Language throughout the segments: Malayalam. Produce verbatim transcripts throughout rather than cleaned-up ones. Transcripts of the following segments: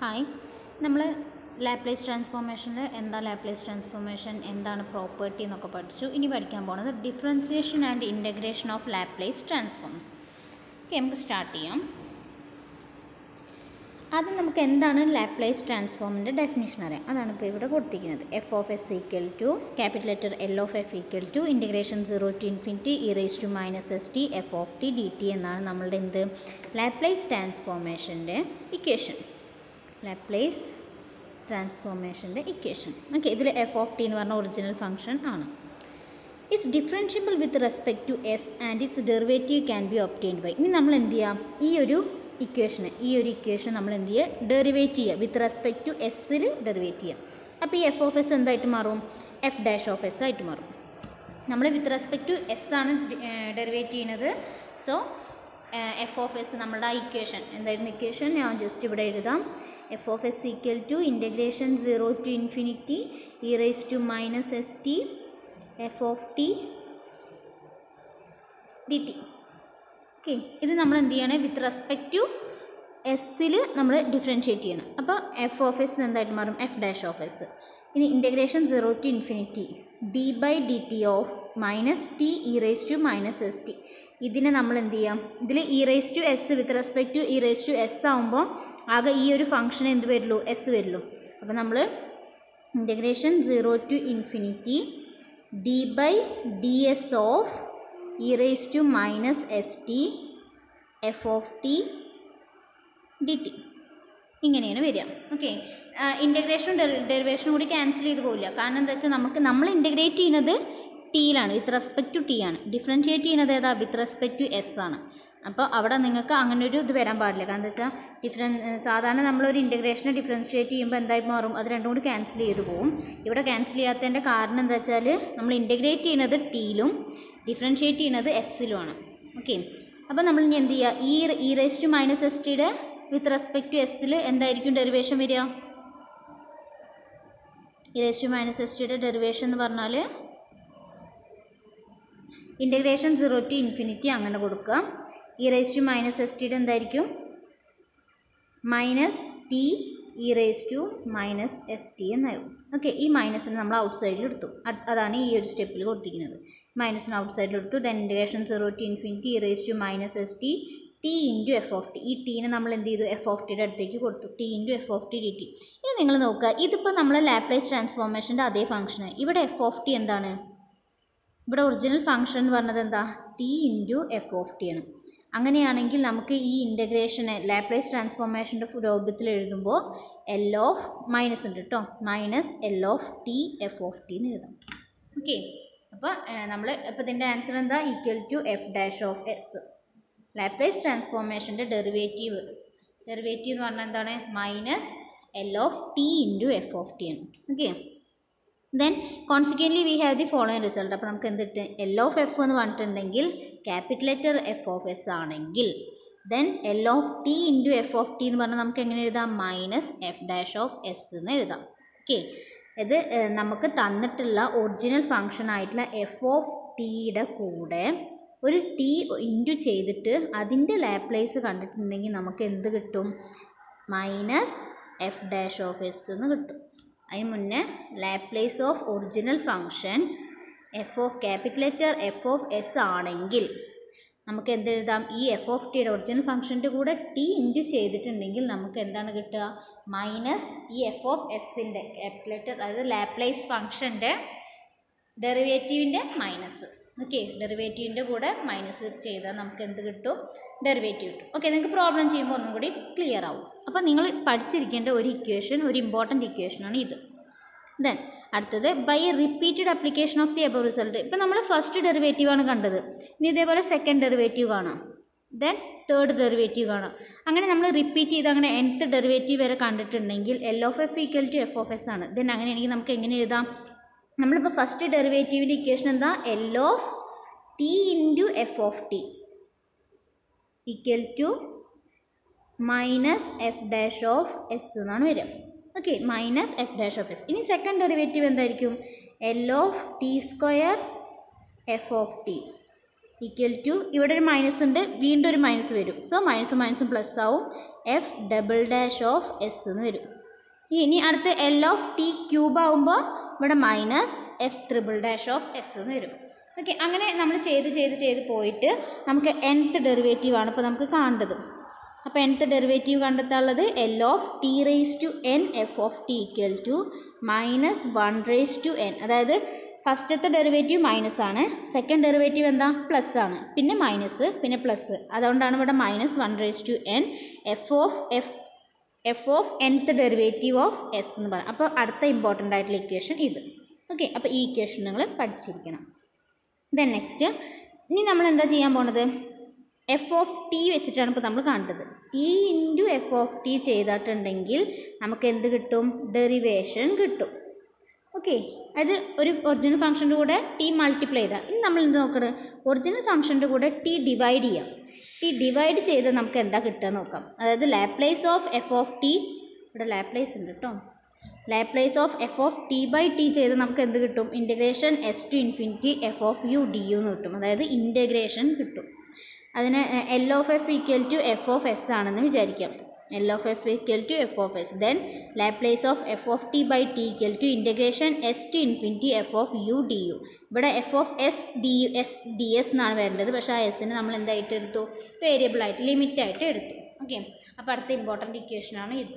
ഹായ്, നമ്മൾ ലാപ്ലേസ് ട്രാൻസ്ഫോർമേഷനിൽ എന്താ ലാപ്ലേസ് ട്രാൻസ്ഫോർമേഷൻ, എന്താണ് പ്രോപ്പർട്ടി എന്നൊക്കെ പഠിച്ചു. ഇനി പഠിക്കാൻ പോകുന്നത് differentiation and integration of Laplace transforms. Okay, നമുക്ക് സ്റ്റാർട്ട് ചെയ്യാം. ആദ്യം നമുക്ക് എന്താണ് ലാപ്ലേസ് ട്രാൻസ്ഫോമിൻ്റെ ഡെഫിനിഷൻ അറിയാം. അതാണ് ഇപ്പോൾ ഇവിടെ കൊടുത്തിരിക്കുന്നത്. F of S equal to capital letter L of F equal to integration zero to infinity E raise to minus S T F of T D T എന്നാണ് നമ്മളുടെ എന്ത് ലാപ്ലേസ് ട്രാൻസ്ഫോർമേഷൻ്റെ ഇക്വേഷൻ. ലാപ്ലേസ് ട്രാൻസ്ഫോർമേഷൻ്റെ ഇക്വേഷൻ. ഓക്കെ, ഇതിൽ എഫ് ഓഫ് ടി എന്ന് പറഞ്ഞ ഒറിജിനൽ ഫംഗ്ഷൻ ആണ്. It's differentiable with respect to S and it's derivative can be obtained by. ഇനി നമ്മൾ എന്ത് ചെയ്യാം, ഈ ഒരു ഇക്വേഷന് ഈ ഒരു ഇക്വേഷൻ നമ്മൾ എന്ത് ചെയ്യുക, ഡെറിവേറ്റ് ചെയ്യുക. വിത്ത് റെസ്പെക്ട് ടു എസ്സിൽ ഡെറിവേറ്റ് ചെയ്യുക. അപ്പോൾ ഈ എഫ് ഓഫ് എസ് എന്തായിട്ട് മാറും, എഫ് ഡാഷ് ഓഫ് എസ് ആയിട്ട് മാറും. നമ്മൾ വിത്ത് റെസ്പെക്ട് ടു എസ് ആണ് ഡെറിവേറ്റ് ചെയ്യുന്നത്. സോ എഫ് ഓഫ് എസ് നമ്മളുടെ ആ ഇക്വേഷൻ എന്തായിരുന്നു, ഇക്വേഷൻ ഞാൻ ജസ്റ്റ് ഇവിടെ എഴുതാം. F of S equal to integration zero to infinity E raise to minus S T F of T D T. Okay, ഇത് നമ്മൾ എന്ത് ചെയ്യണം, വിത്ത് റെസ്പെക്ട് ടു എസ്സിൽ നമ്മൾ ഡിഫറൻഷ്യേറ്റ് ചെയ്യണം. അപ്പോൾ എഫ് ഓഫ് എസ് എന്തായിട്ട് മാറും, എഫ് ഡാഷ് ഓഫ് എസ്. ഇനി integration zero to infinity D by D T of minus T E raise to minus S T. ഇതിനെ നമ്മൾ എന്ത് ചെയ്യാം, ഇതിൽ E raise to S with respect to E raise to S ആകുമ്പോൾ ആകെ ഈ ഒരു ഫംഗ്ഷൻ എന്ത് വരുള്ളൂ, എസ് വരുള്ളൂ. അപ്പോൾ നമ്മൾ integration zero to infinity D by D S of E raise to minus S T F of T D T ഇങ്ങനെയാണ് വരിക. ഓക്കെ, ഇൻ്റഗ്രേഷനും ഡെറിവേഷനും കൂടി ക്യാൻസൽ ചെയ്ത് പോകില്ല. കാരണം എന്താ വെച്ചാൽ നമുക്ക് നമ്മൾ ഇൻ്റഗ്രേറ്റ് ചെയ്യുന്നത് ടിയിലാണ്, വിത്ത് റെസ്പെക്ട് ടു ടി ആണ്. ഡിഫറൻഷ്യേറ്റ് ചെയ്യുന്നത് ഏതാ, വിത്ത് റെസ്പെക്ട് ടു എസ് ആണ്. അപ്പോൾ അവിടെ നിങ്ങൾക്ക് അങ്ങനെ ഒരു ഇത് വരാൻ പാടില്ല. കാരണം എന്താ വെച്ചാൽ ഡിഫറൻ സാധാരണ നമ്മളൊരു ഇൻ്റഗ്രേഷനെ ഡിഫറൻഷ്യേറ്റ് ചെയ്യുമ്പോൾ എന്തായി മാറും, അത് രണ്ടും കൂടി ക്യാൻസൽ ചെയ്ത് പോകും. ഇവിടെ ക്യാൻസൽ ചെയ്യാത്തതിൻ്റെ കാരണം എന്താ വെച്ചാൽ നമ്മൾ ഇൻ്റഗ്രേറ്റ് ചെയ്യുന്നത് ടിയിലും ഡിഫറൻഷ്യേറ്റ് ചെയ്യുന്നത് എസ്സിലുമാണ്. ഓക്കെ, അപ്പോൾ നമ്മൾ ഇനി എന്ത് ചെയ്യുക, ഈ E raise to minus S ടിയുടെ വിത്ത് റെസ്പെക്ട് ടു എസ്സിൽ എന്തായിരിക്കും ഡെറിവേഷൻ വരിക, E raise to minus S ടിയുടെ ഡെറിവേഷൻ എന്ന് പറഞ്ഞാൽ ഇൻ്റഗ്രേഷൻ സീറോ ടു ഇൻഫിനിറ്റി അങ്ങനെ കൊടുക്കുക. E raise to minus S ടിയുടെ എന്തായിരിക്കും, minus T E raise to minus S T എന്നായിരുന്നു. ഓക്കെ, ഈ മൈനസിന് നമ്മൾ ഔട്ട് സൈഡിൽ എടുത്തു. അതാണ് ഈ ഒരു സ്റ്റെപ്പിൽ കൊടുത്തിരിക്കുന്നത്. മൈനസിന് ഔട്ട് സൈഡിൽ എടുത്തു. Then integration zero to infinity E raise to minus S T T into F of T. ഈ ടീനെ നമ്മൾ എന്ത് ചെയ്തു, എഫ് ഓഫ് ടിയുടെ അടുത്തേക്ക് കൊടുത്തു. T into F of T D T. ഇനി നിങ്ങൾ നോക്കുക, ഇതിപ്പോൾ നമ്മൾ ലാപ്ലേസ് ട്രാൻസ്ഫോർമേഷൻ്റെ അതേ ഫംഗ്ഷന്. ഇവിടെ എഫ് ഓഫ് ടി എന്താണ്, ഇവിടെ ഒറിജിനൽ ഫംഗ്ഷൻ എന്ന് പറഞ്ഞത് എന്താ, T into F of T ആണ്. അങ്ങനെയാണെങ്കിൽ നമുക്ക് ഈ ഇൻ്റഗ്രേഷനെ ലാപ്ലേസ് ട്രാൻസ്ഫോർമേഷൻ്റെ രൂപത്തിൽ എഴുതുമ്പോൾ എൽ ഓഫ് മൈനസ് ഉണ്ട് കേട്ടോ, minus L of T F of T എന്ന് എഴുതാം. ഓക്കെ, അപ്പോൾ നമ്മൾ ഇപ്പോൾ ഇതിൻ്റെ ആൻസർ എന്താ, equal to F dash of S. Laplace ട്രാൻസ്ഫോർമേഷൻ്റെ ഡെറിവേറ്റീവ് ഡെറിവേറ്റീവ് എന്ന് പറഞ്ഞാൽ എന്താണ്, minus L of T into F of T ആണ്. Okay, then consequently we have the following result. അപ്പോൾ നമുക്ക് എന്തിട്ട്, എൽ ഓഫ് എഫ് എന്ന് പറഞ്ഞിട്ടുണ്ടെങ്കിൽ capital letter F of S ആണെങ്കിൽ then L of T into F of T എന്ന് പറഞ്ഞാൽ നമുക്ക് എങ്ങനെ എഴുതാം, minus F dash of S എന്ന് എഴുതാം. ഓക്കെ, ഇത് നമുക്ക് തന്നിട്ടുള്ള ഒറിജിനൽ ഫംഗ്ഷൻ ആയിട്ടുള്ള എഫ് ഓഫ് ടിയുടെ കൂടെ ഒരു ടി ഇൻറ്റു ചെയ്തിട്ട് അതിൻ്റെ ലാപ്ലേസ് കണ്ടിട്ടുണ്ടെങ്കിൽ നമുക്ക് എന്ത് കിട്ടും, minus F dash of S എന്ന് കിട്ടും. അതിന് മുന്നേ Laplace of original function F of capital letter F of S ആണെങ്കിൽ നമുക്ക് എന്തെഴുതാം, ഈ എഫ് ഓഫ് ടിയുടെ ഒറിജിനൽ ഫംഗ്ഷൻ്റെ കൂടെ ടി ഇൻറ്റു ചെയ്തിട്ടുണ്ടെങ്കിൽ നമുക്ക് എന്താണ് കിട്ടുക, മൈനസ് ഈ എഫ് ഓഫ് എസിൻ്റെ ക്യാപിറ്റൽ ലെറ്റർ അതായത് ലാപ്ലേസ് ഫംഗ്ഷൻ്റെ ഡെറിവേറ്റീവിൻ്റെ മൈനസ്. ഓക്കെ, ഡെറിവേറ്റീവിൻ്റെ കൂടെ മൈനസ് ചെയ്താൽ നമുക്ക് എന്ത് കിട്ടും, ഡെറിവേറ്റീവ് കിട്ടും. ഓക്കെ, നിങ്ങൾക്ക് പ്രോബ്ലം ചെയ്യുമ്പോൾ ഒന്നും കൂടി ക്ലിയർ ആവും. അപ്പോൾ നിങ്ങൾ പഠിച്ചിരിക്കേണ്ട ഒരു ഇക്വേഷൻ, ഒരു ഇമ്പോർട്ടൻറ്റ് ഇക്വേഷനാണ് ഇത്. ദെൻ അടുത്തത് by a repeated application of the above result. ഇപ്പോൾ നമ്മൾ ഫസ്റ്റ് ഡെറിവേറ്റീവാണ് കണ്ടത്. ഇനി ഇതേപോലെ സെക്കൻഡ് ഡെറിവേറ്റീവ് കാണാം, ദെൻ തേർഡ് ഡെറിവേറ്റീവ് കാണാം. അങ്ങനെ നമ്മൾ റിപ്പീറ്റ് ചെയ്ത് അങ്ങനെ nth ഡെറിവേറ്റീവ് വരെ കണ്ടിട്ടുണ്ടെങ്കിൽ L of F equal to F of S ആണ്. ദെൻ അങ്ങനെയാണെങ്കിൽ നമുക്ക് എങ്ങനെ എഴുതാം, നമ്മളിപ്പോൾ ഫസ്റ്റ് ഡെറിവേറ്റീവിൻ്റെ ഇക്വേഷൻ എന്താ, L of T into F of T equal to minus F dash of S എന്നാണ് വരിക. Okay, minus F dash of S. ഇനി സെക്കൻഡ് ഡെറിവേറ്റീവ് എന്തായിരിക്കും, L of T square F of T equal to ഇവിടെ ഒരു മൈനസ് ഉണ്ട്, വീണ്ടും ഒരു മൈനസ് വരും. സോ മൈനസും മൈനസും പ്ലസ് ആവും. F double dash of S എന്ന് വരും. ഇനി അടുത്ത് എൽ ഓഫ് ടി ക്യൂബ് ആവുമ്പോൾ ഇവിടെ minus F triple dash of S എന്ന് വരും. ഓക്കെ, അങ്ങനെ നമ്മൾ ചെയ്ത് ചെയ്ത് ചെയ്ത് പോയിട്ട് നമുക്ക് nth ഡെറിവേറ്റീവ് ആണ് ഇപ്പോൾ നമുക്ക് കാണേണ്ടത്. അപ്പോൾ nth ഡെറിവേറ്റീവ് കണ്ടെത്താനുള്ളത് L of T raise to N F of T equal to minus one raise to N. അതായത് ഫസ്റ്റത്തെ ഡെറിവേറ്റീവ് മൈനസ് ആണ്, സെക്കൻഡ് ഡെറിവേറ്റീവ് എന്താ പ്ലസ് ആണ്, പിന്നെ മൈനസ് പിന്നെ പ്ലസ്. അതുകൊണ്ടാണ് ഇവിടെ minus one raise to N F of F F of nth derivative of S എന്ന് പറയാം. അപ്പോൾ അടുത്ത ഇമ്പോർട്ടൻ്റ് ആയിട്ടുള്ള ഇക്വേഷൻ ഇത്. ഓക്കെ, അപ്പോൾ ഈ ഇക്വേഷൻ നിങ്ങൾ പഠിച്ചിരിക്കണം. ദെൻ നെക്സ്റ്റ് ഇനി നമ്മൾ എന്താ ചെയ്യാൻ പോണത്, എഫ് ഓഫ് ടി വെച്ചിട്ടാണ് ഇപ്പോൾ നമ്മൾ കണ്ടത്. T into F of T ചെയ്തിട്ടുണ്ടെങ്കിൽ നമുക്ക് എന്ത് കിട്ടും, ഡെറിവേഷൻ കിട്ടും. ഓക്കെ, അത് ഒരു ഒറിജിനൽ ഫംഗ്ഷൻ്റെ കൂടെ ടി മൾട്ടിപ്ലൈ ചെയ്താൽ. ഇനി നമ്മൾ എന്ത് നോക്കണം, ഒറിജിനൽ ഫംഗ്ഷൻ്റെ കൂടെ ടി ഡിവൈഡ് ചെയ്യാം. ടി ഡിവൈഡ് ചെയ്ത് നമുക്ക് എന്താ കിട്ടുക നോക്കാം. അതായത് Laplace of F of T, ഇവിടെ ലാപ്ലേസ് ഉണ്ട് കേട്ടോ, Laplace of F of T by T ചെയ്ത് നമുക്ക് എന്ത് കിട്ടും, integration S to infinity F of U D U എന്ന് കിട്ടും. അതായത് ഇൻറ്റഗ്രേഷൻ കിട്ടും. അതിന് L of F equal to F of S ആണെന്ന് വിചാരിക്കാം. L of F equal to F of S. Then Laplace of F of T by T equal to integration S to infinity F of U D U. ഇവിടെ F of S D U S D S എന്നാണ് വരേണ്ടത്. പക്ഷേ ആ എസ്സിന് നമ്മൾ എന്തായിട്ട് എടുത്തു, വേരിയബിളായിട്ട് ലിമിറ്റായിട്ട് എടുത്തു. ഓക്കെ, അപ്പോൾ അടുത്ത ഇമ്പോർട്ടൻ്റ് ഇക്വേഷനാണ് ഇത്.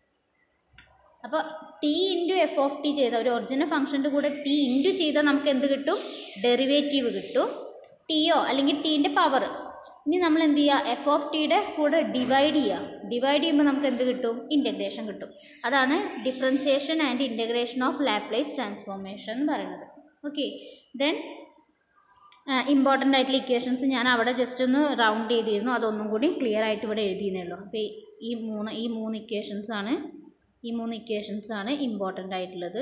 അപ്പോൾ T into F of T ചെയ്ത ഒരു ഒറിജിനൽ ഫംഗ്ഷൻ്റെ കൂടെ ടി ഇൻറ്റു ചെയ്താൽ നമുക്ക് എന്ത് കിട്ടും, ഡെറിവേറ്റീവ് കിട്ടും, ടിയോ അല്ലെങ്കിൽ ടീൻ്റെ പവർ. ഇനി നമ്മൾ എന്ത് ചെയ്യുക, എഫ് ഓഫ് ടിയുടെ കൂടെ ഡിവൈഡ് ചെയ്യുക. ഡിവൈഡ് ചെയ്യുമ്പോൾ നമുക്ക് എന്ത് കിട്ടും, ഇൻറ്റഗ്രേഷൻ കിട്ടും. അതാണ് differentiation and integration of Laplace transformation എന്ന് പറയുന്നത്. ഓക്കെ, ദെൻ ഇമ്പോർട്ടൻ്റ് ആയിട്ടുള്ള ഇക്വേഷൻസ് ഞാൻ അവിടെ ജസ്റ്റ് ഒന്ന് റൗണ്ട് ചെയ്തിരുന്നു, അതൊന്നും കൂടി ക്ലിയർ ആയിട്ട് ഇവിടെ എഴുതിയെന്നേ ഉള്ളൂ. അപ്പോൾ ഈ മൂന്ന് ഈ മൂന്ന് ഇക്വേഷൻസാണ് ഈ മൂന്ന് ഇക്വേഷൻസാണ് ഇമ്പോർട്ടൻ്റ് ആയിട്ടുള്ളത്.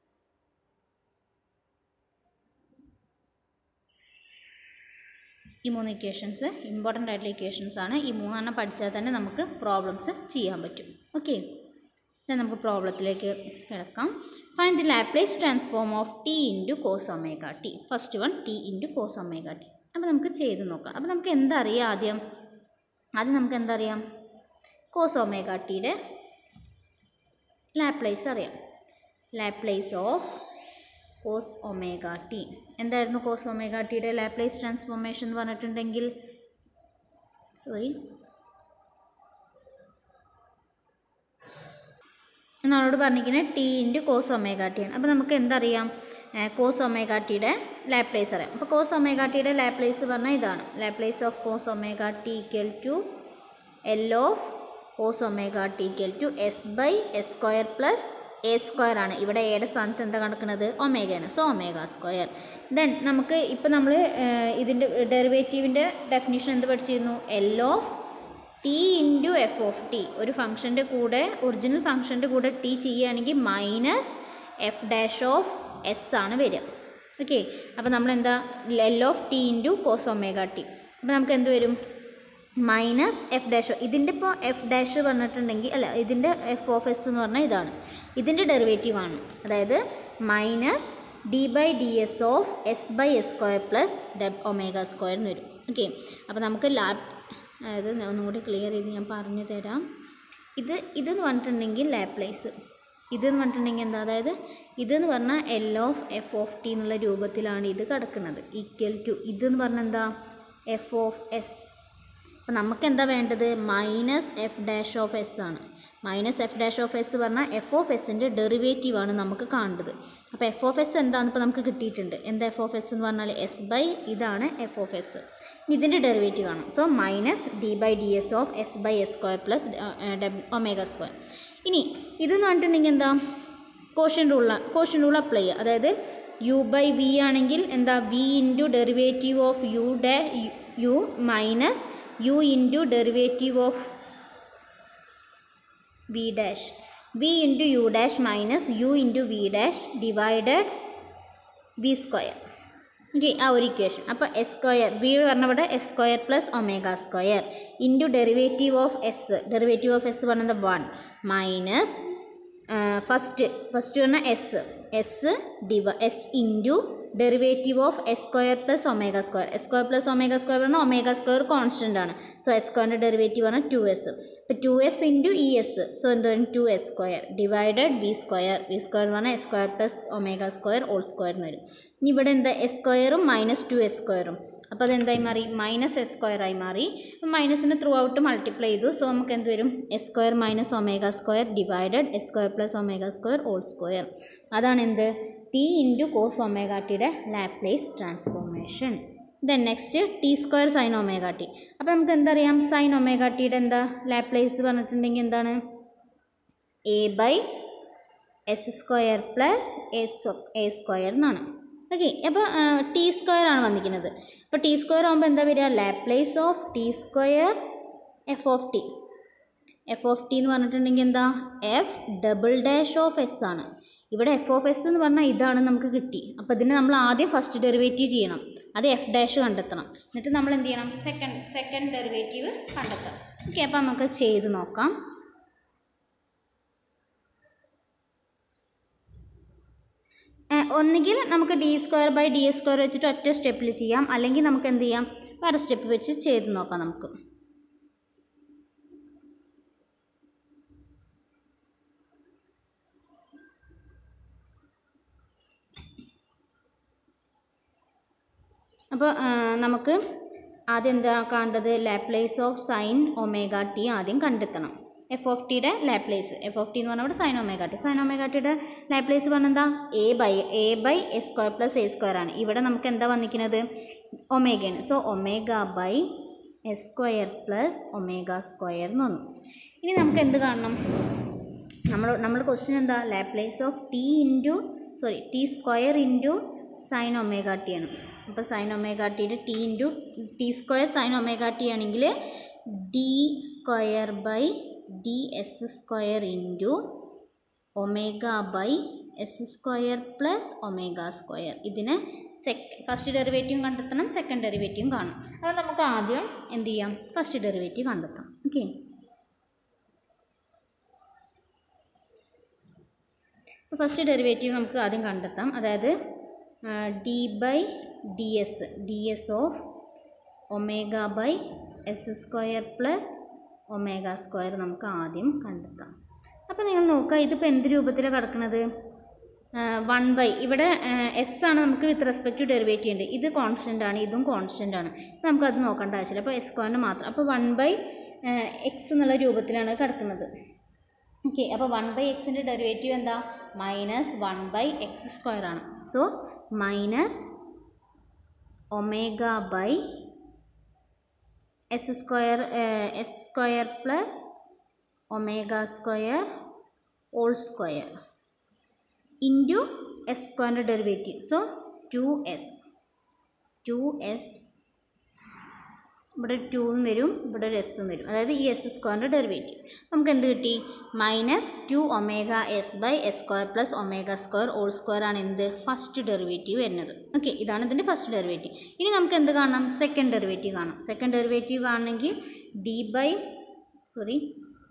ഈ മൂന്ന് ഇക്വേഷൻസ് ഇമ്പോർട്ടൻ്റ് ആയിട്ടുള്ള ഇക്വേഷൻസ് ആണ്. ഈ മൂന്നെണ്ണം പഠിച്ചാൽ തന്നെ നമുക്ക് പ്രോബ്ലംസ് ചെയ്യാൻ പറ്റും. ഓക്കെ, then നമുക്ക് പ്രോബ്ലത്തിലേക്ക് കിടക്കാം. Find the Laplace transform of T into cos omega T. First one T into cos omega T. അപ്പോൾ നമുക്ക് ചെയ്ത് നോക്കാം. അപ്പോൾ നമുക്ക് എന്താ അറിയാം, ആദ്യം ആദ്യം നമുക്ക് എന്താ അറിയാം, കോസ് ഒമേഗ ടിയുടെ ലാപ്ലേസ് അറിയാം. Laplace of cos omega T എന്തായിരുന്നു, കോസ് ഒമേഗ ടിയുടെ ലാപ്ലേസ് ട്രാൻസ്ഫോർമേഷൻ എന്ന് പറഞ്ഞിട്ടുണ്ടെങ്കിൽ, സോറി നമ്മളോട് പറഞ്ഞിരിക്കുന്നത് T into cos omega T ആണ്. അപ്പോൾ നമുക്ക് എന്തറിയാം, കോസ് ഒമേഗ ടിയുടെ ലാപ്ലേസ് അറിയാം. അപ്പോൾ കോസ് ഒമേഗ ടിയുടെ ലാപ്ലേസ് പറഞ്ഞാൽ ഇതാണ്, Laplace of cos omega T equal to L of cos omega T equal to S by S square plus A square ആണ്. ഇവിടെ എയുടെ സ്ഥാനത്ത് എന്താ കിടക്കുന്നത്, ഒമേഗയാണ്. So omega square. ദെൻ നമുക്ക് ഇപ്പോൾ നമ്മൾ ഇതിൻ്റെ ഡെറിവേറ്റീവിൻ്റെ ഡെഫിനിഷൻ എന്ത് പഠിച്ചിരുന്നു, L of T into F of T. ഒരു ഫംഗ്ഷൻ്റെ കൂടെ ഒറിജിനൽ ഫംഗ്ഷൻ്റെ കൂടെ ടി ചെയ്യുകയാണെങ്കിൽ minus F dash of S ആണ് വരിക. ഓക്കെ, അപ്പോൾ നമ്മളെന്താ L of T into cos omega T. അപ്പോൾ നമുക്ക് എന്ത് വരും, മൈനസ് എഫ് ഡാഷ്. ഇതിൻ്റെ ഇപ്പോൾ എഫ് ഡാഷ് പറഞ്ഞിട്ടുണ്ടെങ്കിൽ അല്ല, ഇതിൻ്റെ എഫ് ഓഫ് എസ് എന്ന് പറഞ്ഞാൽ ഇതാണ്, ഇതിൻ്റെ ഡെറിവേറ്റീവ് ആണ്. അതായത് minus D by D S of S by S square plus dub omega square എന്ന് വരും. ഓക്കെ, അപ്പോൾ നമുക്ക് ലാ അതായത് ഒന്നുകൂടി ക്ലിയർ ചെയ്ത് ഞാൻ പറഞ്ഞു തരാം. ഇത് ഇതെന്ന് പറഞ്ഞിട്ടുണ്ടെങ്കിൽ ലാപ്ലേസ്, ഇതെന്ന് പറഞ്ഞിട്ടുണ്ടെങ്കിൽ എന്താ, അതായത് ഇതെന്ന് പറഞ്ഞാൽ L of F of T എന്നുള്ള രൂപത്തിലാണ് ഇത് കിടക്കുന്നത്. ഈക്വൽ ടു ഇതെന്ന് പറഞ്ഞാൽ എന്താ, എഫ് ഓഫ് എസ്. അപ്പോൾ നമുക്ക് എന്താ വേണ്ടത്, minus F dash of S ആണ്. Minus F dash of S പറഞ്ഞാൽ എഫ് ഓഫ് എസിൻ്റെ ഡെറിവേറ്റീവാണ് നമുക്ക് കാണേണ്ടത്. അപ്പോൾ എഫ് ഓഫ് എസ് എന്താണെന്ന് ഇപ്പോൾ നമുക്ക് കിട്ടിയിട്ടുണ്ട്. എന്താ എഫ് ഓഫ് എസ് എന്ന് പറഞ്ഞാൽ എസ് ബൈ ഇതാണ് എഫ് ഓഫ് എസ്, ഇതിൻ്റെ ഡെറിവേറ്റീവ് ആണ്. So minus D by D S of S by S square plus omega square. ഇനി ഇതെന്ന് പറഞ്ഞിട്ടുണ്ടെങ്കിൽ എന്താ, quotient rule quotient rule apply ചെയ്യുക. അതായത് യു ബൈ വി ആണെങ്കിൽ എന്താ, V into derivative of U day U minus U into derivative of V dash, V into U dash minus U into V dash divided V square. Okay, ആ ഒരു ഇക്വേഷൻ. അപ്പോൾ എസ് സ്ക്വയർ, വി പറഞ്ഞവിടെ S square plus omega square into derivative of S, derivative of S പറഞ്ഞത് വൺ മൈനസ് ഫസ്റ്റ് ഫസ്റ്റ് പറഞ്ഞാൽ S S div S into derivative of S square plus omega square. S square plus omega square പറഞ്ഞാൽ ഒമേഗ സ്ക്വയർ കോൺസ്റ്റൻ്റ് ആണ്. സോ എസ് സ്ക്വയറിൻ്റെ ഡെറിവേറ്റീവ് പറഞ്ഞാൽ ടു എസ്. ഇപ്പോൾ two S into E S, so എന്ത് വരും two S square divided V square. V square എന്ന് പറഞ്ഞാൽ S square plus omega square all square എന്ന് വരും. ഇനി ഇവിടെ എന്താ എസ് സ്ക്വയറും മൈനസ് ടു എസ് സ്ക്വയറും, അപ്പോൾ അതെന്തായി മാറി മൈനസ് എസ് സ്ക്വയറായി മാറി. മൈനസിന് ത്രൂ ഔട്ട് മൾട്ടിപ്ലൈ ചെയ്തു. സോ നമുക്ക് എന്ത് വരും S square minus omega square divided S square plus omega square all square. അതാണ് എന്ത് ടി ഇൻറ്റു കോസ് ഒമേഗ ടിയുടെ Laplace transformation. Then next T square sine omega T. അപ്പോൾ നമുക്ക് എന്തറിയാം സൈൻ ഒമേഗ ടിയുടെ എന്താ ലാപ്ലേസ് പറഞ്ഞിട്ടുണ്ടെങ്കിൽ എന്താണ് A by S square plus S A square എന്നാണ്. ഓക്കെ, അപ്പോൾ ടി സ്ക്വയർ ആണ് വന്നിരിക്കുന്നത്. അപ്പോൾ ടി സ്ക്വയർ ആകുമ്പോൾ എന്താ വരിക Laplace of T square F of T. F of T എന്ന് പറഞ്ഞിട്ടുണ്ടെങ്കിൽ എന്താ F double dash of S ആണ്. ഇവിടെ എഫ് ഓഫ് എസ് എന്ന് പറഞ്ഞാൽ ഇതാണ് നമുക്ക് കിട്ടി. അപ്പോൾ ഇതിന് നമ്മൾ ആദ്യം ഫസ്റ്റ് ഡെറിവേറ്റീവ് ചെയ്യണം, അത് എഫ് ഡാഷ് കണ്ടെത്തണം. എന്നിട്ട് നമ്മൾ എന്ത് ചെയ്യണം സെക്കൻഡ് സെക്കൻഡ് ഡെറിവേറ്റീവ് കണ്ടെത്താം. ഓക്കെ, അപ്പോൾ നമുക്ക് ചെയ്ത് നോക്കാം. ഒന്നുകിൽ നമുക്ക് D square by D S square വെച്ചിട്ട് ഒറ്റ സ്റ്റെപ്പിൽ ചെയ്യാം, അല്ലെങ്കിൽ നമുക്ക് എന്ത് ചെയ്യാം വേറെ സ്റ്റെപ്പ് വെച്ച് ചെയ്ത് നോക്കാം. നമുക്ക് അപ്പോൾ നമുക്ക് ആദ്യം എന്താ കാണേണ്ടത് Laplace of sine omega T ആദ്യം കണ്ടെത്തണം. എഫ് ഓഫ് ടിയുടെ ലാപ്ലേസ്, എഫ് ഓഫ് ടി എന്ന് പറഞ്ഞാൽ ഇവിടെ sine omega T. Sine omega ടിയുടെ ലാപ്ലേസ് പറഞ്ഞാൽ എന്താ A by A by S square plus A square ആണ്. ഇവിടെ നമുക്ക് എന്താ വന്നിരിക്കുന്നത് ഒമേഗയാണ്. So omega by S square plus omega square എന്ന് വന്നു. ഇനി നമുക്ക് എന്ത് കാണണം, നമ്മൾ നമ്മുടെ ക്വസ്റ്റ്യൻ എന്താ Laplace of T into sorry T square into sine omega T ആണ്. അപ്പോൾ സൈൻ ഒമേഗ ടിയുടെ T into T square sine omega T ആണെങ്കിൽ D square by D S square into omega by S square plus omega square. ഇതിന് സെക് ഫസ്റ്റ് ഡെറിവേറ്റീവും കണ്ടെത്തണം, സെക്കൻഡ് ഡെറിവേറ്റീവും കാണും. അപ്പോൾ നമുക്ക് ആദ്യം എന്ത് ചെയ്യാം ഫസ്റ്റ് ഡെറിവേറ്റീവ് കണ്ടെത്താം. ഓക്കെ, അപ്പോൾ ഫസ്റ്റ് ഡെറിവേറ്റീവ് നമുക്ക് ആദ്യം കണ്ടെത്താം. അതായത് D by D S D S of omega by S square plus omega square നമുക്ക് ആദ്യം കണ്ടെത്താം. അപ്പോൾ നിങ്ങൾ നോക്കുക ഇതിപ്പോൾ എന്ത് രൂപത്തിലാണ് കിടക്കുന്നത് വൺ ബൈ ഇവിടെ എസ് ആണ് നമുക്ക് വിത്ത് റെസ്പെക്ട് ടു ഡെറിവേറ്റീവ് ഉണ്ട്. ഇത് കോൺസ്റ്റൻ്റ് ആണ്, ഇതും കോൺസ്റ്റൻ്റ് ആണ്. അപ്പോൾ നമുക്കത് നോക്കേണ്ട ആവശ്യമില്ല. അപ്പോൾ എസ് സ്ക്വയറിന് മാത്രം. അപ്പോൾ വൺ ബൈ എക്സ് എന്നുള്ള രൂപത്തിലാണ് കിടക്കുന്നത്. ഓക്കെ, അപ്പോൾ വൺ ബൈ എക്സിൻ്റെ ഡെറിവേറ്റീവ് എന്താ minus one by X square ആണ്. So minus omega by S square S square plus omega square all square into S സ്ക്വയറിൻ്റെ derivative. So two S two S ഇവിടെ ടൂവും വരും, ഇവിടെ ഒരു എസ്സും വരും. അതായത് ഈ എസ് സ്ക്വയറിൻ്റെ ഡെറിവേറ്റീവ് നമുക്ക് എന്ത് കിട്ടി minus two omega S by S square plus omega square all square ആണ് എന്ത് ഫസ്റ്റ് ഡെറിവേറ്റീവ് വരുന്നത്. ഓക്കെ, ഇതാണ് ഇതിൻ്റെ ഫസ്റ്റ് ഡെറിവേറ്റീവ്. ഇനി നമുക്ക് എന്ത് കാണാം സെക്കൻഡ് ഡെറിവേറ്റീവ് കാണാം. സെക്കൻഡ് ഡെറിവേറ്റീവ് കാണണമെങ്കിൽ D by sorry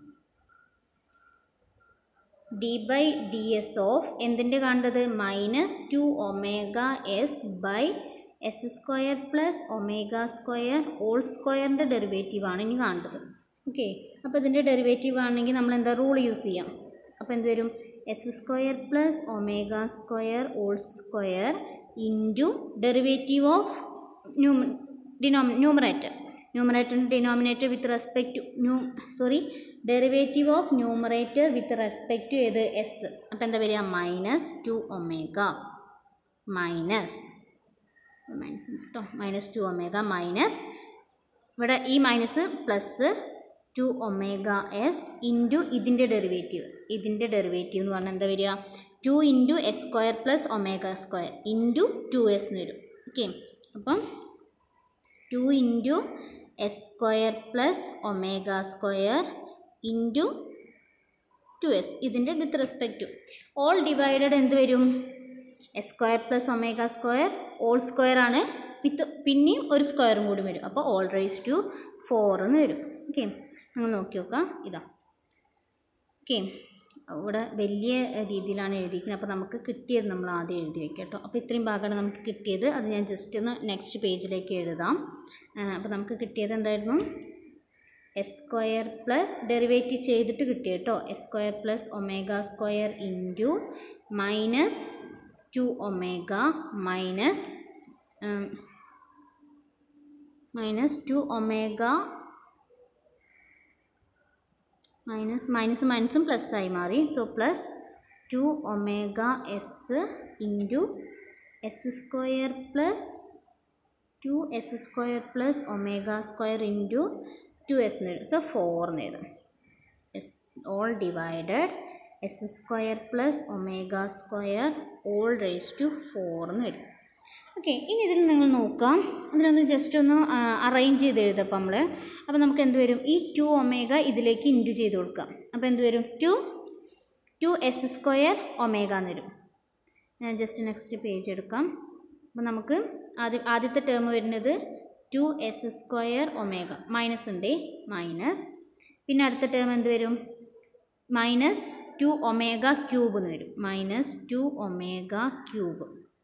D by D S of എന്തിൻ്റെ കാണേണ്ടത് minus two omega S by S square plus omega square all സ്ക്വയറിൻ്റെ ഡെറിവേറ്റീവാണ് ഇനി കാണേണ്ടത്. ഓക്കെ, അപ്പോൾ ഇതിൻ്റെ ഡെറിവേറ്റീവ് ആണെങ്കിൽ നമ്മൾ എന്താ റൂൾ യൂസ് ചെയ്യാം. അപ്പോൾ എന്ത് വരും S square plus omega square all square into derivative of new ഡിനോമി ന്യൂമറേറ്റർ ന്യൂമറേറ്ററിൻ്റെ denominator with respect to new sorry derivative of numerator with respect to ഏത് എസ്. അപ്പോൾ എന്താ വരിക minus two omega minus minus കേട്ടോ മൈനസ് ടു ഒമേഗ മൈനസ് ഇവിടെ ഈ minus plus two omega S into ഇതിൻ്റെ ഡെറിവേറ്റീവ് ഇതിൻ്റെ ഡെറിവേറ്റീവ് എന്ന് പറഞ്ഞാൽ എന്താ വരിക two into S square plus omega square into two S എന്ന് വരും. ഓക്കെ, അപ്പം two into S square plus omega square into two S ഇതിൻ്റെ with respect to all divided എന്ത് വരും S square plus omega square all square ആണ് വിത്ത് പിന്നെയും ഒരു സ്ക്വയറും കൂടി വരും. അപ്പോൾ ഓൾ റൈസ് ടു ഫോർ എന്ന് വരും. ഓക്കെ, നിങ്ങൾ നോക്കി നോക്കാം ഇതാ. ഓക്കെ, ഇവിടെ വലിയ രീതിയിലാണ് എഴുതിയിരിക്കുന്നത്. അപ്പോൾ നമുക്ക് കിട്ടിയത് നമ്മൾ ആദ്യം എഴുതി വെക്കാം കേട്ടോ. അപ്പോൾ ഇത്രയും ഭാഗമാണ് നമുക്ക് കിട്ടിയത്. അത് ഞാൻ ജസ്റ്റ് ഒന്ന് നെക്സ്റ്റ് പേജിലേക്ക് എഴുതാം. അപ്പോൾ നമുക്ക് കിട്ടിയത് എന്തായിരുന്നു? എസ് സ്ക്വയർ പ്ലസ് ഡെറിവേറ്റീവ് ചെയ്തിട്ട് കിട്ടിയ കേട്ടോ. S square plus omega square into minus two omega minus minus two omega minus minus മൈനസും പ്ലസ് ആയി മാറി. So plus two omega S into S square plus two S square plus omega square into two S എന്ന് എഴുതും. സോ ഫോർ എന്ന് എഴുതും. S all divided S square plus omega square all raise to four എന്ന് വരും. ഓക്കെ, ഇനി ഇതിൽ നിങ്ങൾ നോക്കാം. അതിനൊന്ന് ജസ്റ്റ് ഒന്ന് അറേഞ്ച് ചെയ്ത് എഴുതാം നമ്മൾ. അപ്പോൾ നമുക്ക് എന്ത് വരും? ഈ ടു ഒമേഗ ഇതിലേക്ക് ഇൻറ്റു ചെയ്ത് കൊടുക്കാം. അപ്പോൾ എന്ത് വരും? Two two S square omega എന്ന് വരും. ഞാൻ ജസ്റ്റ് നെക്സ്റ്റ് പേജ് എടുക്കാം. അപ്പോൾ നമുക്ക് ആദ്യം ആദ്യത്തെ ടേം വരുന്നത് two S square omega minus ഉണ്ട്, മൈനസ്. പിന്നെ അടുത്ത ടേം എന്ത് വരും? മൈനസ് ടു ഒമേഗ ക്യൂബ് എന്ന് വരും. Minus two omega cube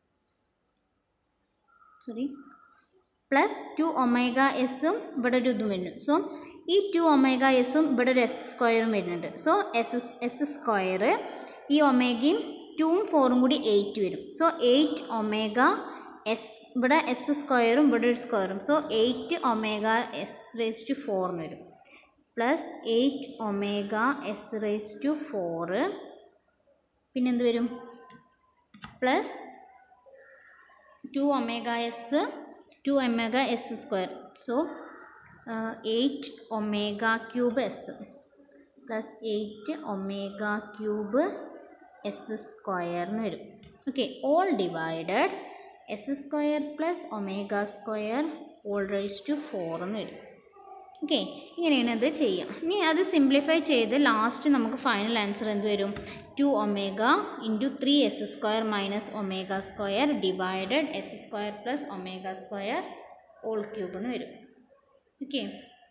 sorry plus two omega എസും ഇവിടെ ഒരു ഇതും വരുന്നു. സോ ഈ ടു ഒമേഗ എസും ഇവിടെ ഒരു എസ് സ്ക്വയറും വരുന്നുണ്ട്. സോ എസ് എസ് സ്ക്വയർ ഈ ഒമേഗയും ടൂവും ഫോറും കൂടി എയ്റ്റ് വരും. സോ എയ്റ്റ് ഒമേഗ എസ് ഇവിടെ എസ് സ്ക്വയറും ഇവിടെ ഒരു സ്ക്വയറും. So eight omega S raise to ഫോറിന് വരും. Plus eight omega S raise to four. പിന്നെന്ത് വരും? Plus two omega S two omega S square. So eight omega cube S plus eight omega cube S square എന്ന് വരും. Okay, all divided S square plus omega square all raise to four എന്ന് വരും. ഓക്കെ, ഇങ്ങനെയാണ് ഇത് ചെയ്യുക. ഇനി അത് സിംപ്ലിഫൈ ചെയ്ത് ലാസ്റ്റ് നമുക്ക് ഫൈനൽ ആൻസർ എന്ത് വരും? Two omega into three S square minus omega square divided S square plus omega square all cube എന്ന് വരും. ഓക്കെ,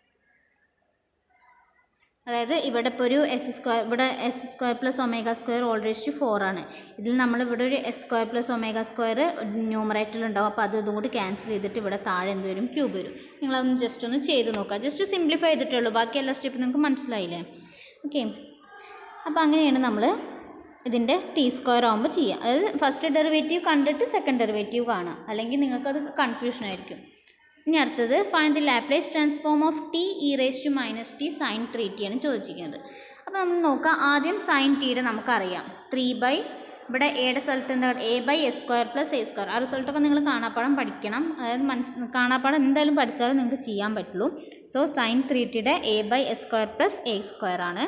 അതായത് ഇവിടെ ഇപ്പോൾ ഒരു എസ് സ്ക്വയർ ഇവിടെ S square plus omega square all raise to four ആണ്. ഇതിൽ നമ്മൾ ഇവിടെ ഒരു S square plus omega square ന്യൂമറേറ്ററിലുണ്ടാവും. അപ്പോൾ അത് ഇതും കൂടി ക്യാൻസൽ ചെയ്തിട്ട് ഇവിടെ താഴെ എന്ത് വരും? ക്യൂബ് വരും. നിങ്ങളതൊന്ന് ജസ്റ്റ് ഒന്ന് ചെയ്ത് നോക്കുക. ജസ്റ്റ് സിംപ്ലിഫൈ ചെയ്തിട്ടേ ഉള്ളൂ, ബാക്കി എല്ലാ സ്റ്റെപ്പും നിങ്ങൾക്ക് മനസ്സിലായില്ലേ? ഓക്കെ, അപ്പോൾ അങ്ങനെയാണ് നമ്മൾ ഇതിൻ്റെ ടി സ്ക്വയർ ആകുമ്പോൾ ചെയ്യുക. അതായത് ഫസ്റ്റ് ഡെറിവേറ്റീവ് കണ്ടിട്ട് സെക്കൻഡ് ഡെറിവേറ്റീവ് കാണുക, അല്ലെങ്കിൽ നിങ്ങൾക്കത് കൺഫ്യൂഷൻ ആയിരിക്കും. ഇനി അടുത്തത് find the Laplace transform of T E raise to minus T sine three T ആണ് ചോദിച്ചിരിക്കുന്നത്. അപ്പോൾ നമ്മൾ നോക്കാം. ആദ്യം സൈൻ ടിയുടെ നമുക്കറിയാം ത്രീ ബൈ ഇവിടെ എയുടെ സ്ഥലത്ത് എന്താ A by S square plus A square. ആ റിസൾട്ടൊക്കെ നിങ്ങൾ കാണാപ്പാടം പഠിക്കണം. അതായത് മനസ് കാണാപ്പാടം എന്തായാലും പഠിച്ചാലും നിങ്ങൾക്ക് ചെയ്യാൻ പറ്റുള്ളൂ. സോ സൈൻ ത്രീ ടിയുടെ a by S square plus A square ആണ്.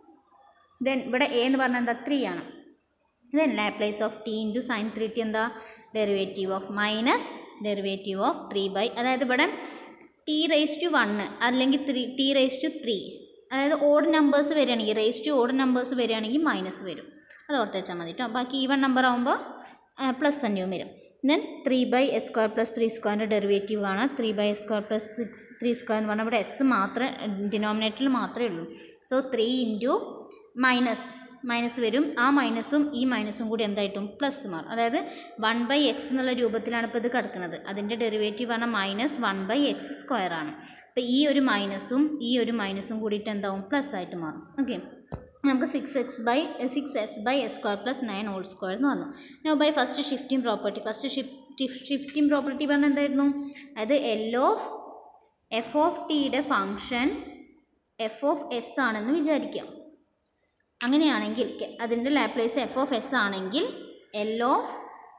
ദെൻ ഇവിടെ എ എന്ന് പറഞ്ഞാൽ എന്താ? ത്രീ ആണ്. Then Laplace of T into sine three t എന്താ? Derivative of minus derivative of three by അതായത് ഇവിടെ ടി റേസ് ടു വണ്ണ് അല്ലെങ്കിൽ three t raise to three അതായത് ഓഡ് നമ്പേഴ്സ് വരികയാണെങ്കിൽ റേസ് ടു ഓഡ് നമ്പേഴ്സ് വരികയാണെങ്കിൽ മൈനസ് വരും. അത് ഓർത്ത് വെച്ചാൽ മതി കേട്ടോ. ബാക്കി ഈവൺ നമ്പർ ആകുമ്പോൾ പ്ലസ് തന്നെയും വരും. Then three by S square plus three സ്ക്വയറിൻ്റെ ഡെറിവേറ്റീവ് ആണ് three by S square plus six three square എന്ന് പറഞ്ഞാൽ ഇവിടെ എസ് മാത്രമേ ഡിനോമിനേറ്ററിൽ മാത്രമേ ഉള്ളൂ. So three into minus minus വരും. ആ മൈനസും ഈ മൈനസും കൂടി എന്തായിട്ടും പ്ലസ് മാറും. അതായത് വൺ ബൈ എക്സ് എന്നുള്ള രൂപത്തിലാണ് ഇപ്പോൾ ഇത് കിടക്കുന്നത്. അതിൻ്റെ ഡെറിവേറ്റീവ് പറഞ്ഞാൽ minus one by X square ആണ്. അപ്പോൾ ഈ ഒരു മൈനസും ഈ ഒരു മൈനസും കൂടിയിട്ട് എന്താവും? പ്ലസ് ആയിട്ട് മാറും. ഓക്കെ, നമുക്ക് six x by six s by S square plus nine whole square എന്ന് വന്നു. No by first shifting property. First shift shifting property പറഞ്ഞാൽ എന്തായിരുന്നു? അതായത് എൽ ഓഫ് എഫ് ഓഫ് ടിയുടെ ഫങ്ഷൻ എഫ് ഓഫ് എസ് ആണെന്ന് വിചാരിക്കാം. അങ്ങനെയാണെങ്കിൽ അതിൻ്റെ ലാപ്ലേസ് എഫ് ഓഫ് എസ് ആണെങ്കിൽ L of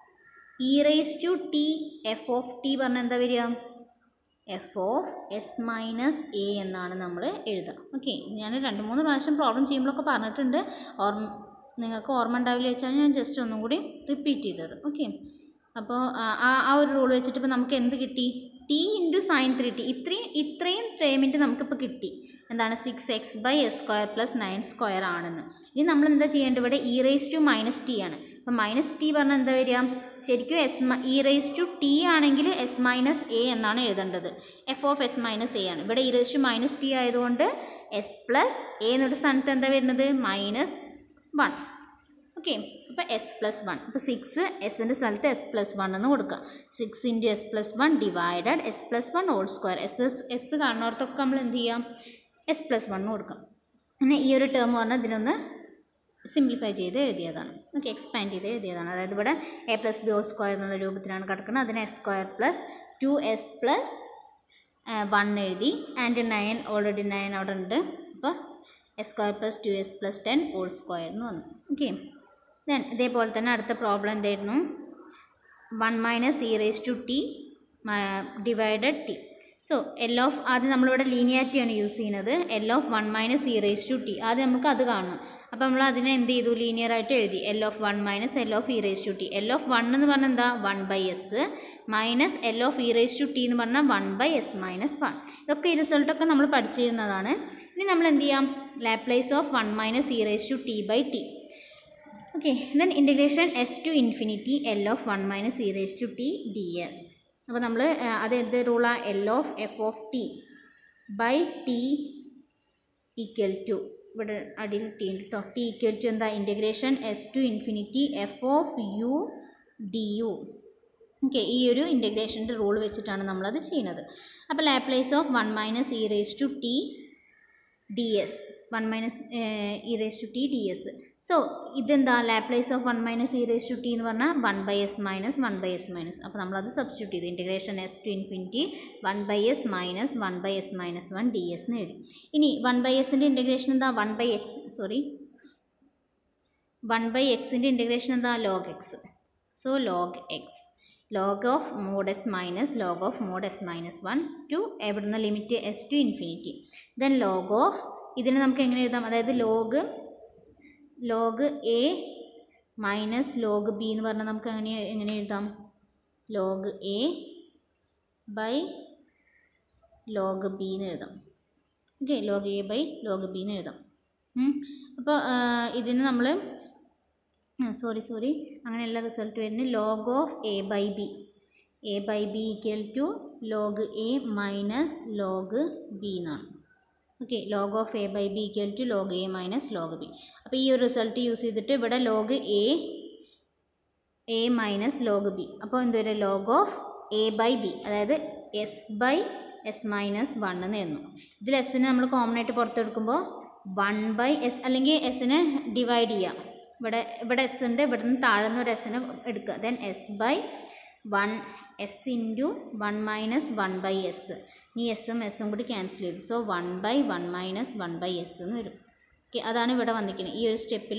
E raise to t F of t പറഞ്ഞാൽ എന്താ വരിക? F of s minus a എന്നാണ് നമ്മൾ എഴുതുക. ഓക്കെ, ഞാൻ രണ്ട് മൂന്ന് പ്രാവശ്യം പ്രോബ്ലം ചെയ്യുമ്പോഴൊക്കെ പറഞ്ഞിട്ടുണ്ട്. ഓർമ്മ നിങ്ങൾക്ക് ഓർമ്മ ഉണ്ടാവില്ല വെച്ചാൽ ഞാൻ ജസ്റ്റ് ഒന്നും കൂടി റിപ്പീറ്റ് ചെയ്തത്. ഓക്കെ, അപ്പോൾ ആ ആ ഒരു റൂൾ വെച്ചിട്ട് ഇപ്പോൾ നമുക്ക് എന്ത് കിട്ടി? T into sine three t ഇത്രയും ഇത്രയും പേയ്മെൻറ്റ് നമുക്കിപ്പോൾ കിട്ടി. എന്താണ്? Six x by S square plus nine square ആണെന്ന്. ഇനി നമ്മൾ എന്താ ചെയ്യേണ്ടത്? ഇവിടെ e raise to minus t ആണ്. അപ്പോൾ മൈനസ് ടി പറഞ്ഞാൽ എന്താ വരിക? ശരിക്കും s e raise to t ആണെങ്കിൽ എസ് മൈനസ് എ എന്നാണ് എഴുതേണ്ടത്. F of s minus a ആണ്. ഇവിടെ e raise to minus t ആയതുകൊണ്ട് എസ് പ്ലസ് എ എന്നൊരു സ്ഥാനത്ത് എന്താ വരുന്നത്? Minus one. ഓക്കെ, അപ്പോൾ എസ് പ്ലസ് വൺ. അപ്പോൾ സിക്സ് എസിൻ്റെ സ്ഥലത്ത് എസ് പ്ലസ് വൺ എന്ന് കൊടുക്കുക. Six into s plus one divided s plus one whole square. S s s കാണുന്നവർക്കൊക്കെ നമ്മൾ എന്ത് ചെയ്യാം, എസ് പ്ലസ് വൺ കൊടുക്കാം. പിന്നെ ഈ ഒരു ടേം പറഞ്ഞാൽ ഇതിനൊന്ന് സിംപ്ലിഫൈ ചെയ്ത് എഴുതിയതാണ്. ഓക്കെ, എക്സ്പാൻഡ് ചെയ്ത് എഴുതിയതാണ്. അതായത് ഇവിടെ a plus b whole square എന്നുള്ള രൂപത്തിലാണ് കിടക്കുന്നത്. അതിന് s square plus two s plus one എഴുതി. ആൻഡ് നയൻ ഓൾറെഡി നയൻ അവിടെ ഉണ്ട്. അപ്പോൾ S square plus two s plus ten whole square എന്ന് വന്നു. ഓക്കെ, ദെൻ ഇതേപോലെ തന്നെ അടുത്ത പ്രോബ്ലം എന്തായിരുന്നു, one minus e raise to t divided t. So L of, ആദ്യം നമ്മളിവിടെ ലീനിയാരിറ്റിയാണ് യൂസ് ചെയ്യുന്നത്. L of one minus e raise to T, ആദ്യം നമുക്ക് അത് കാണണം. അപ്പോൾ നമ്മൾ അതിനെ എന്ത് ചെയ്തു, ലീനിയറായിട്ട് എഴുതി. L of one minus L of E raise to t. L of one എന്ന് പറഞ്ഞാൽ എന്താ, one by s minus L of E raise to t എന്ന് പറഞ്ഞാൽ one by s minus one. ഇതൊക്കെ ഈ റിസൾട്ടൊക്കെ നമ്മൾ പഠിച്ചിരുന്നതാണ്. ഇനി നമ്മൾ എന്ത് ചെയ്യാം, Laplace of one minus e raise to t by t. Okay, then integration S to infinity L of one minus e raise to t d s. അപ്പോൾ നമ്മൾ അത് എന്ത് റൂളാണ്, L of F of T by T equal to, ഇവിടെ അടിയിൽ ടി ഉണ്ട് കേട്ടോ, ടി ഈക്വൽ ടു എന്താ, integration S to infinity F of U D u. Okay, ഈ ഒരു ഇൻറ്റഗ്രേഷൻ്റെ റൂൾ വെച്ചിട്ടാണ് നമ്മളത് ചെയ്യുന്നത്. അപ്പോൾ Laplace of one minus e raise to t d s, one minus e raise to t d s. So ഇതെന്താ, Laplace of one minus e raise to t എന്ന് പറഞ്ഞാൽ one by s minus one by s minus. അപ്പോൾ നമ്മളത് സബ്സ്റ്റിറ്റ്യൂട്ട് ചെയ്തു. Integration S to infinity one by s minus one by s minus one d s എന്ന് എഴുതി. ഇനി വൺ ബൈ എസിൻ്റെ ഇൻറ്റഗ്രേഷൻ എന്താ, one by x sorry one by എക്സിൻ്റെ ഇൻറ്റഗ്രേഷൻ എന്താ, log x. So log x, log of mod x minus log of mod s minus one to എവിടുന്ന limit s to infinity. Then log of, ഇതിനെ നമുക്ക് എങ്ങനെ എഴുതാം, അതായത് log log a minus log b എന്ന് പറഞ്ഞാൽ നമുക്ക് അങ്ങനെ എങ്ങനെ എഴുതാം, log a by log b എന്ന് എഴുതാം. Okay, log a by log b എന്ന് എഴുതാം. അപ്പോൾ ഇതിന് നമ്മൾ സോറി സോറി അങ്ങനെയുള്ള റിസൾട്ട് വരുന്നത് log of a by b, a by b equal to log a minus log b എന്നാണ്. Okay, log of a by b equal to log a minus log b. അപ്പോൾ ഈ ഒരു റിസൾട്ട് യൂസ് ചെയ്തിട്ട് ഇവിടെ log a a minus log b, അപ്പോൾ എന്ത് വരും, log of a by b, അതായത് s by s minus one എന്ന് എഴുതുന്നു. ഇതിൽ എസ്സിനെ നമ്മൾ കോമൺ ആയിട്ട് പുറത്തെടുക്കുമ്പോൾ വൺ ബൈ എസ്, അല്ലെങ്കിൽ എസ്സിനെ ഡിവൈഡ് ചെയ്യുക. ഇവിടെ ഇവിടെ എസ് ഉണ്ട്, ഇവിടെ നിന്ന് താഴെ നിന്ന് ഒരു എസ്സിനെ എടുക്കുക. Then s by one s into one minus one by s. ഈ എസ്സും എസ്സും കൂടി ക്യാൻസൽ ചെയ്തു. So one by one minus one by s എന്ന് വരും. ഓക്കെ, അതാണ് ഇവിടെ വന്നിരിക്കുന്നത്. ഈ ഒരു സ്റ്റെപ്പിൽ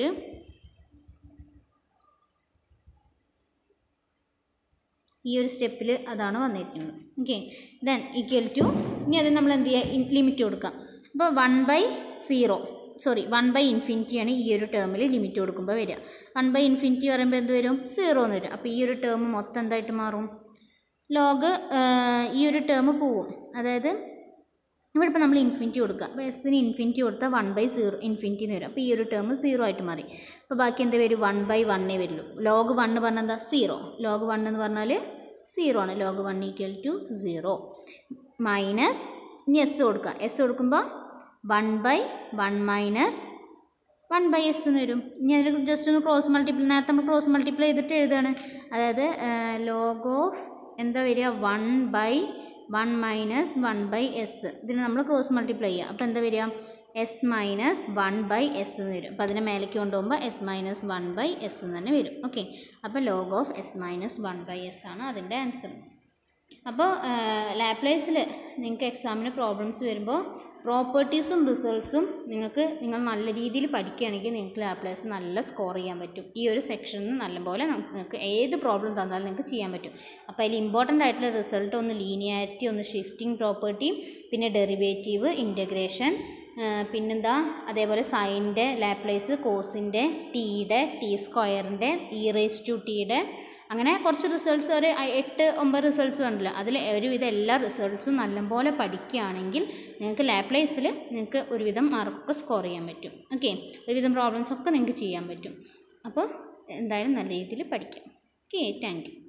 ഈ ഒരു സ്റ്റെപ്പിൽ അതാണ് വന്നിരിക്കുന്നത്. ഓക്കെ, ദെൻ ഈക്വൽ ടു, ഇനി അത് നമ്മൾ എന്ത് ചെയ്യുക, ലിമിറ്റ് കൊടുക്കാം. അപ്പോൾ one by zero sorry one by ഇൻഫിനിറ്റിയാണ് ഈ ഒരു ടേമിൽ ലിമിറ്റ് കൊടുക്കുമ്പോൾ വരിക. വൺ ബൈ ഇൻഫിനിറ്റി പറയുമ്പോൾ എന്ത് വരും, സീറോ എന്ന് വരും. അപ്പോൾ ഈ ഒരു ടേം മൊത്തം എന്തായിട്ട് മാറും, ലോഗ് ഈ ഒരു ടേം പോവും. അതായത് ഇവിടെ ഇപ്പോൾ നമ്മൾ ഇൻഫിനിറ്റി കൊടുക്കുക, അപ്പോൾ എസ്സിന് ഇൻഫിനിറ്റി കൊടുത്താൽ വൺ ബൈ സീറോ ഇൻഫിനിറ്റി എന്ന് വരും. അപ്പോൾ ഈ ഒരു ടേം സീറോ ആയിട്ട് മാറി. അപ്പോൾ ബാക്കി എന്താ വരും, വൺ ബൈ വണ്ണേ വരുള്ളൂ. ലോഗ് വൺ പറഞ്ഞാൽ എന്താ, സീറോ. ലോഗ് വൺ എന്ന് പറഞ്ഞാൽ സീറോ ആണ്. Log one equal to zero minus, ഇനി എസ് കൊടുക്കുക. എസ് കൊടുക്കുമ്പോൾ one by one minus one by s എന്ന് വരും. ഇനി അതിൽ ജസ്റ്റ് ഒന്ന് ക്രോസ് മൾട്ടിപ്പിൾ, നേരത്തെ നമ്മൾ ക്രോസ് മൾട്ടിപ്പിൾ ചെയ്തിട്ട് എഴുതുകയാണ്. അതായത് ലോഗ് ഓഫ് എന്താ വരിക, one by one minus one by s. ഇതിന് നമ്മൾ ക്രോസ് മൾട്ടിപ്ലൈ ചെയ്യുക. അപ്പോൾ എന്താ വരിക, s minus one by s എന്ന് വരും. അപ്പോൾ അതിനെ മേലേക്ക് കൊണ്ടുപോകുമ്പോൾ s minus one by s എന്ന് തന്നെ വരും. ഓക്കെ, അപ്പോൾ log of s minus one by s ആണ് അതിൻ്റെ ആൻസർ. അപ്പോൾ ലാപ്ലേസിൽ നിങ്ങൾക്ക് എക്സാമിന് പ്രോബ്ലംസ് വരുമ്പോൾ പ്രോപ്പർട്ടീസും റിസൾട്ട്സും നിങ്ങൾക്ക് നിങ്ങൾ നല്ല രീതിയിൽ പഠിക്കുകയാണെങ്കിൽ നിങ്ങൾക്ക് ലാപ്ലേസ് നല്ല സ്കോർ ചെയ്യാൻ പറ്റും. ഈ ഒരു സെക്ഷനിൽ നിന്ന് നല്ലപോലെ നിങ്ങൾക്ക് ഏത് പ്രോബ്ലം തന്നാലും നിങ്ങൾക്ക് ചെയ്യാൻ പറ്റും. അപ്പോൾ അതിൽ ഇമ്പോർട്ടൻ്റ് ആയിട്ടുള്ള റിസൾട്ട് ഒന്ന് ലീനിയാരിറ്റി, ഒന്ന് ഷിഫ്റ്റിംഗ് പ്രോപ്പർട്ടി, പിന്നെ ഡെറിവേറ്റീവ്, ഇൻറ്റഗ്രേഷൻ, പിന്നെന്താ അതേപോലെ സൈൻ്റെ ലാപ്ലേസ്, കോസിൻ്റെ, ടീയുടെ, ടി സ്ക്വയറിൻ്റെ, ഇ റേസ് ടു ടീയുടെ, അങ്ങനെ കുറച്ച് റിസൾട്ട്സ്, ഒരു എട്ട് ഒമ്പത് റിസൾട്ട്സ് ഉണ്ടല്ലോ. അതിൽ ഒരുവിധം എല്ലാ റിസൾട്ട്സും നല്ലപോലെ പഠിക്കുകയാണെങ്കിൽ നിങ്ങൾക്ക് ലാപ്ലേസിൽ നിങ്ങൾക്ക് ഒരുവിധം മാർക്കൊക്കെ സ്കോർ ചെയ്യാൻ പറ്റും. ഓക്കെ, ഒരുവിധം പ്രോബ്ലംസൊക്കെ നിങ്ങൾക്ക് ചെയ്യാൻ പറ്റും. അപ്പോൾ എന്തായാലും നല്ല രീതിയിൽ പഠിക്കാം. Okay, thank U.